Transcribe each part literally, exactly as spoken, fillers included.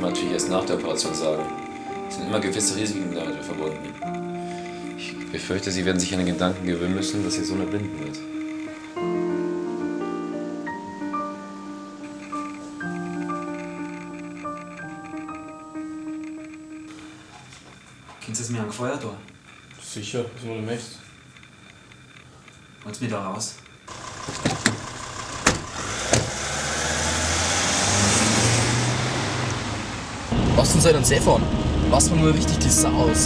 man natürlich erst nach der Operation sagen. Es sind immer gewisse Risiken damit verbunden. Ich befürchte, Sie werden sich an den Gedanken gewöhnen müssen, dass Ihr Sohn erblinden wird. Kannst du es mir einen Gefallen tun? Sicher, so du möchtest. Holst mich da raus. Lass uns halt einen See fahren. Lass mal nur richtig die Sau aus.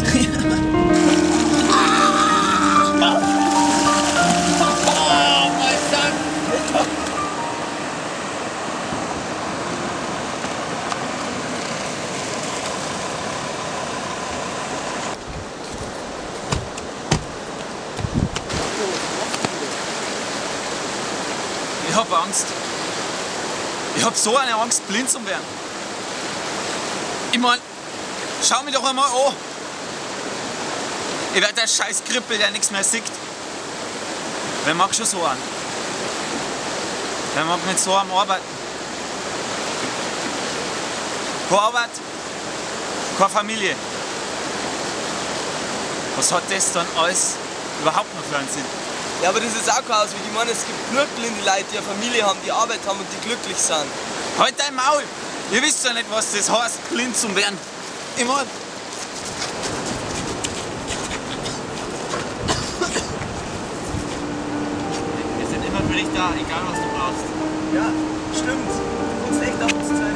Ich hab Angst. Ich hab so eine Angst, blind zu werden. Ich mein, schau mich doch einmal an. Ich werd der scheiß Krippel, der nichts mehr sieht. Wer mag schon so an? Wer mag mit so am Arbeiten? Keine Arbeit, keine Familie. Was hat das dann alles überhaupt noch für einen Sinn? Ja, aber das ist auch kein Ausweg. Ich meine, es gibt nur blinde Leute, die eine Familie haben, die Arbeit haben und die glücklich sind. Halt dein Maul! Ihr wisst ja nicht, was das heißt, blind zu werden. Ich mein, Wir sind immer für dich da, egal was du brauchst. Ja, stimmt. Du kannst echt auf uns zeigen.